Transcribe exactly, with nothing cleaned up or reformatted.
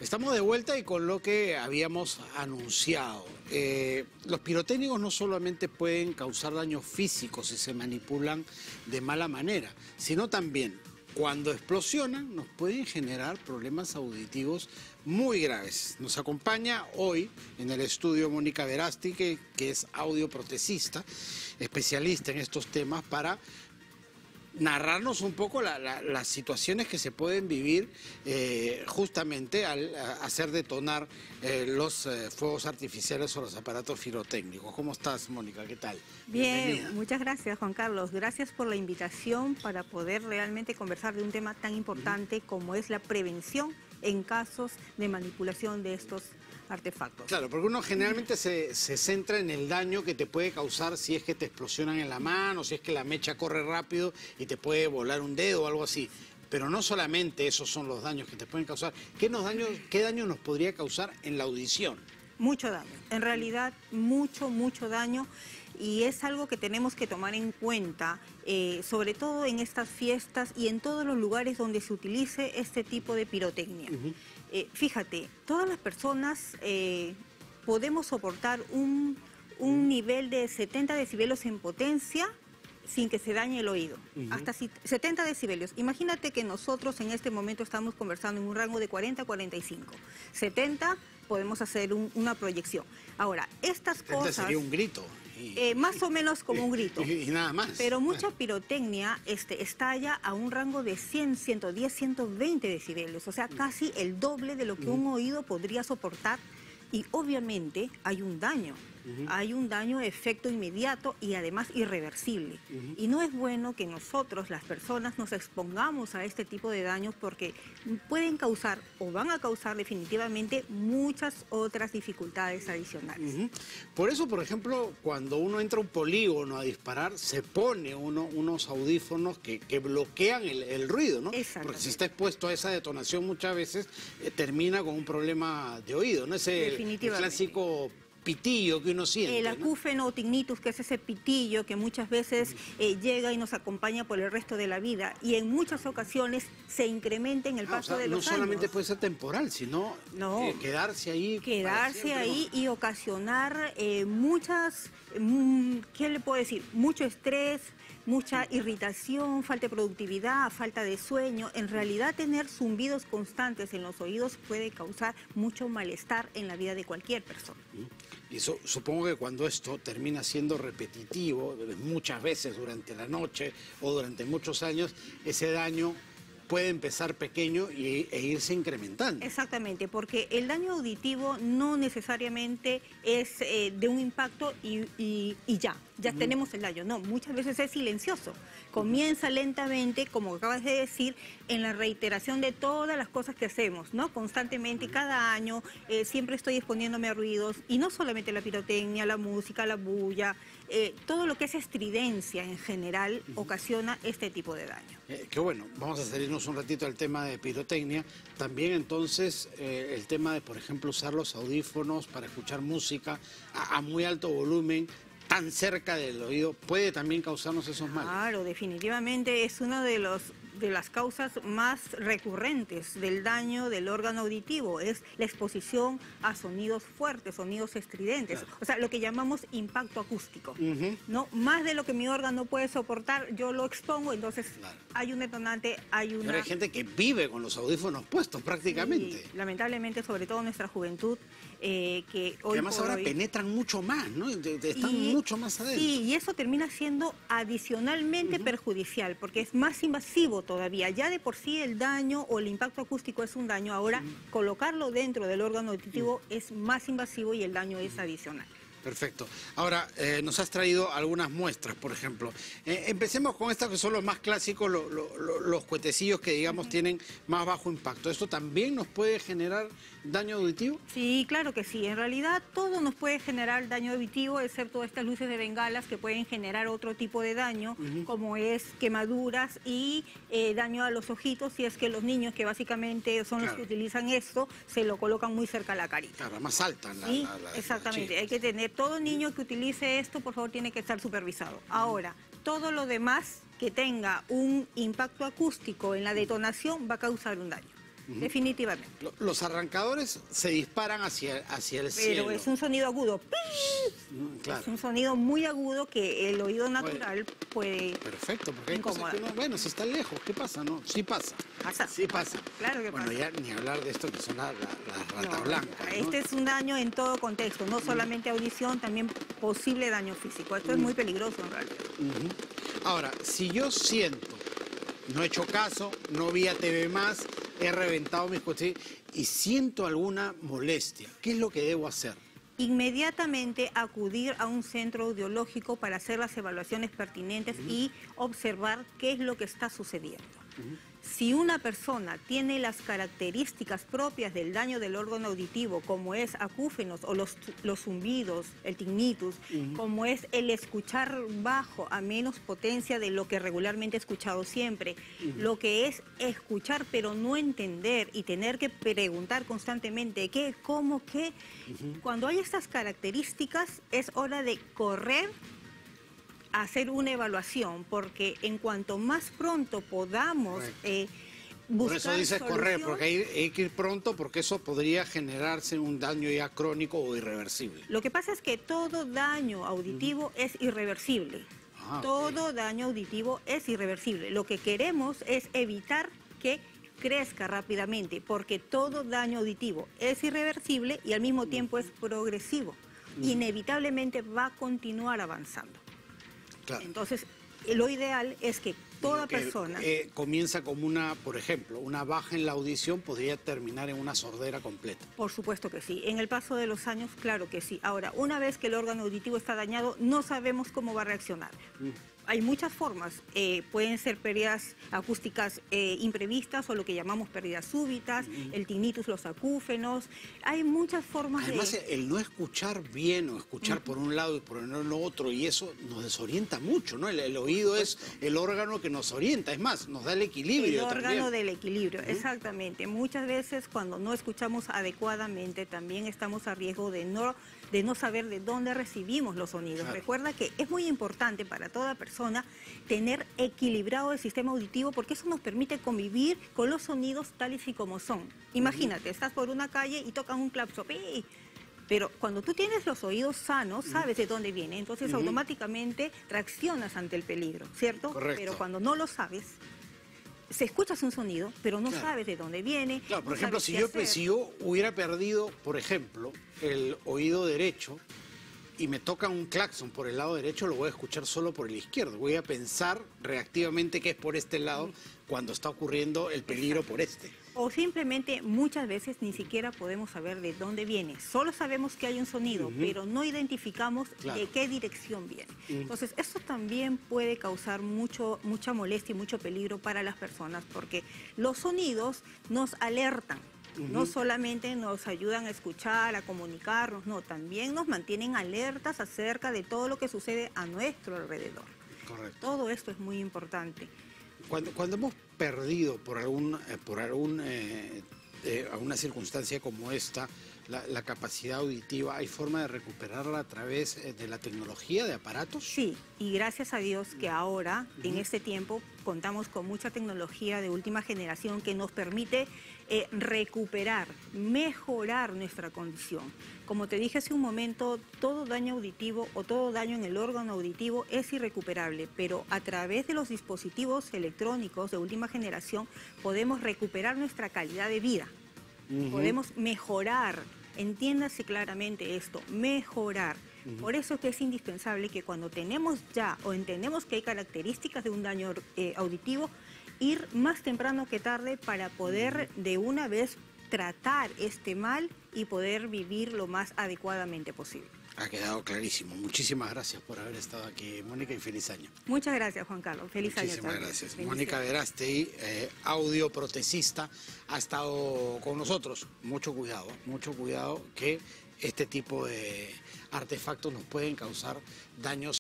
Estamos de vuelta y con lo que habíamos anunciado. Eh, los pirotécnicos no solamente pueden causar daños físicos si se manipulan de mala manera, sino también cuando explosionan nos pueden generar problemas auditivos muy graves. Nos acompaña hoy en el estudio Mónica Verasti, que, que es audioprotesista, especialista en estos temas, para narrarnos un poco la, la, las situaciones que se pueden vivir eh, justamente al a hacer detonar eh, los eh, fuegos artificiales o los aparatos pirotécnicos. ¿Cómo estás, Mónica? ¿Qué tal? Bien, Bienvenida. Muchas gracias, Juan Carlos. Gracias por la invitación para poder realmente conversar de un tema tan importante uh-huh. como es la prevención en casos de manipulación de estos artefactos. Claro, porque uno generalmente se, se centra en el daño que te puede causar si es que te explosionan en la mano, si es que la mecha corre rápido y te puede volar un dedo o algo así. Pero no solamente esos son los daños que te pueden causar. ¿Qué, nos daños, qué daño nos podría causar en la audición? Mucho daño. En realidad, mucho, mucho daño. Y es algo que tenemos que tomar en cuenta, eh, sobre todo en estas fiestas y en todos los lugares donde se utilice este tipo de pirotecnia. Uh-huh. eh, fíjate, todas las personas eh, podemos soportar un, un uh-huh. nivel de setenta decibelios en potencia sin que se dañe el oído, uh-huh. hasta setenta decibelios. Imagínate que nosotros en este momento estamos conversando en un rango de cuarenta a cuarenta y cinco. setenta podemos hacer un, una proyección. Ahora, estas cosas... sería un grito. Y, eh, más o menos como un grito. Y, y nada más. Pero mucha pirotecnia este, estalla a un rango de cien, ciento diez, ciento veinte decibelios. O sea, casi el doble de lo que un oído podría soportar. Y obviamente hay un daño. Uh-huh. Hay un daño de efecto inmediato y además irreversible. Uh-huh. Y no es bueno que nosotros, las personas, nos expongamos a este tipo de daños porque pueden causar o van a causar definitivamente muchas otras dificultades adicionales. Uh-huh. Por eso, por ejemplo, cuando uno entra a un polígono a disparar, se pone uno, unos audífonos que, que bloquean el, el ruido, ¿no? Porque si está expuesto a esa detonación muchas veces, eh, termina con un problema de oído, ¿no? Ese el, el clásico pitillo que uno siente. El acúfeno o tinnitus, que es ese pitillo que muchas veces eh, llega y nos acompaña por el resto de la vida y en muchas ocasiones se incrementa en el paso ah, o sea, de los años. No solamente puede ser temporal, sino no, eh, quedarse ahí. Quedarse ahí y ocasionar eh, muchas, mm, ¿qué le puedo decir? Mucho estrés, mucha irritación, falta de productividad, falta de sueño. En realidad, tener zumbidos constantes en los oídos puede causar mucho malestar en la vida de cualquier persona. Y so, supongo que cuando esto termina siendo repetitivo, muchas veces durante la noche o durante muchos años, ese daño puede empezar pequeño y, e irse incrementando. Exactamente, porque el daño auditivo no necesariamente es eh, de un impacto y, y, y ya, ya uh-huh. tenemos el daño. No, muchas veces es silencioso. Comienza lentamente, como acabas de decir, en la reiteración de todas las cosas que hacemos, ¿no? Constantemente, uh-huh. cada año, eh, siempre estoy exponiéndome a ruidos, y no solamente la pirotecnia, la música, la bulla, eh, todo lo que es estridencia en general uh-huh. ocasiona este tipo de daño. Eh, qué bueno, vamos a salirnos un ratito al tema de pirotecnia. También entonces eh, el tema de, por ejemplo, usar los audífonos para escuchar música a, a muy alto volumen, tan cerca del oído, puede también causarnos esos males. Claro, definitivamente es uno de los de las causas más recurrentes del daño del órgano auditivo, es la exposición a sonidos fuertes, sonidos estridentes, claro. O sea, lo que llamamos impacto acústico, uh-huh. ¿no? Más de lo que mi órgano puede soportar, yo lo expongo, entonces claro. hay un detonante, hay una... Pero hay gente que vive con los audífonos puestos prácticamente. Sí, lamentablemente, sobre todo nuestra juventud, eh, que hoy que además por ahora hoy... penetran mucho más, ¿no? Están y, mucho más adentro. Sí, y eso termina siendo adicionalmente uh-huh. perjudicial, porque es más invasivo todavía. Ya de por sí el daño o el impacto acústico es un daño, ahora uh-huh. colocarlo dentro del órgano auditivo uh-huh. es más invasivo y el daño es adicional. Perfecto. Ahora, eh, nos has traído algunas muestras, por ejemplo. Eh, empecemos con estas que son los más clásicos, lo, lo, lo, los cuetecillos que, digamos, uh-huh. tienen más bajo impacto. ¿Esto también nos puede generar daño auditivo? Sí, claro que sí. En realidad, todo nos puede generar daño auditivo, excepto estas luces de bengalas que pueden generar otro tipo de daño, uh-huh. como es quemaduras y eh, daño a los ojitos, si es que los niños, que básicamente son claro. los que utilizan esto, se lo colocan muy cerca a la carita. Claro, más alta. La, sí, la, la, exactamente. La Hay que tener... Todo niño que utilice esto, por favor, tiene que estar supervisado. Ahora, todo lo demás que tenga un impacto acústico en la detonación va a causar un daño. Uh-huh. Definitivamente. Los arrancadores se disparan hacia, hacia el Pero cielo. Pero es un sonido agudo. Mm, claro. Es un sonido muy agudo que el oído natural puede... Perfecto, porque hay cosas que no... Bueno, si está lejos, ¿qué pasa? No, sí pasa. Pasa. Sí pasa. Claro que bueno, pasa. Bueno, ya ni hablar de esto que son las la, la rata no, blanca. ¿no? Este es un daño en todo contexto, no solamente audición, también posible daño físico. Esto mm. es muy peligroso en realidad. Uh-huh. Ahora, si yo siento, no he hecho caso, no vi a T V más, he reventado mis costillas y siento alguna molestia, ¿qué es lo que debo hacer? Inmediatamente acudir a un centro audiológico para hacer las evaluaciones pertinentes uh-huh. y observar qué es lo que está sucediendo. Uh-huh. Si una persona tiene las características propias del daño del órgano auditivo, como es acúfenos o los, los zumbidos, el tinnitus, uh-huh. como es el escuchar bajo a menos potencia de lo que regularmente he escuchado siempre, uh-huh. lo que es escuchar pero no entender y tener que preguntar constantemente qué, cómo, qué, uh-huh. cuando hay estas características es hora de correr hacer una evaluación, porque en cuanto más pronto podamos eh, buscar Por eso dices solución, correr, porque hay, hay que ir pronto, porque eso podría generarse un daño ya crónico o irreversible. Lo que pasa es que todo daño auditivo uh-huh. es irreversible. Ah, todo okay. daño auditivo es irreversible. Lo que queremos es evitar que crezca rápidamente, porque todo daño auditivo es irreversible y al mismo tiempo es progresivo. Uh-huh. Inevitablemente va a continuar avanzando. Claro. Entonces, lo ideal es que toda que, persona... Eh, comienza como una, por ejemplo, una baja en la audición podría terminar en una sordera completa. Por supuesto que sí. En el paso de los años, claro que sí. Ahora, una vez que el órgano auditivo está dañado, no sabemos cómo va a reaccionar. Mm. Hay muchas formas. Eh, pueden ser pérdidas acústicas eh, imprevistas o lo que llamamos pérdidas súbitas, mm. el tinnitus, los acúfenos. Hay muchas formas. Además, de... Además, el no escuchar bien o escuchar mm. por un lado y por el otro, y eso nos desorienta mucho, ¿no? El, el oído es el órgano que nos orienta, es más, nos da el equilibrio. El órgano también. del equilibrio, uh-huh. exactamente. Muchas veces cuando no escuchamos adecuadamente también estamos a riesgo de no, de no saber de dónde recibimos los sonidos. Claro. Recuerda que es muy importante para toda persona tener equilibrado el sistema auditivo porque eso nos permite convivir con los sonidos tales y como son. Imagínate, uh-huh. estás por una calle y tocan un clapso, ¡pi! Pero cuando tú tienes los oídos sanos, sabes de dónde viene, entonces uh-huh. automáticamente reaccionas ante el peligro, ¿cierto? Correcto. Pero cuando no lo sabes, se escuchas un sonido, pero no claro. sabes de dónde viene. Claro, por no ejemplo, si yo, si yo hubiera perdido, por ejemplo, el oído derecho y me toca un claxon por el lado derecho, lo voy a escuchar solo por el izquierdo. Voy a pensar reactivamente que es por este lado uh-huh. cuando está ocurriendo el peligro Exacto. por este. O simplemente muchas veces ni siquiera podemos saber de dónde viene. Solo sabemos que hay un sonido, uh-huh. pero no identificamos claro. de qué dirección viene. Uh-huh. Entonces, esto también puede causar mucho, mucha molestia y mucho peligro para las personas, porque los sonidos nos alertan. Uh-huh. No solamente nos ayudan a escuchar, a comunicarnos, no, también nos mantienen alertas acerca de todo lo que sucede a nuestro alrededor. Correcto. Todo esto es muy importante. Cuando, cuando hemos perdido por algún, eh, por algún, eh, eh, alguna circunstancia como esta, la, la capacidad auditiva, ¿hay forma de recuperarla a través eh, de la tecnología, de aparatos? Sí, y gracias a Dios que ahora, uh-huh. en este tiempo, contamos con mucha tecnología de última generación que nos permite eh, recuperar, mejorar nuestra condición. Como te dije hace un momento, todo daño auditivo o todo daño en el órgano auditivo es irrecuperable, pero a través de los dispositivos electrónicos de última generación podemos recuperar nuestra calidad de vida. Uh-huh. Podemos mejorar, entiéndase claramente esto, mejorar. Uh-huh. Por eso es que es indispensable que cuando tenemos ya o entendemos que hay características de un daño eh, auditivo, ir más temprano que tarde para poder uh-huh. de una vez tratar este mal y poder vivir lo más adecuadamente posible. Ha quedado clarísimo. Muchísimas gracias por haber estado aquí, Mónica, y feliz año. Muchas gracias, Juan Carlos. Feliz Muchísimas año. Muchísimas gracias. Mónica Verástegui, eh, audioprotesista, ha estado con nosotros. Mucho cuidado, mucho cuidado que este tipo de artefactos nos pueden causar daños.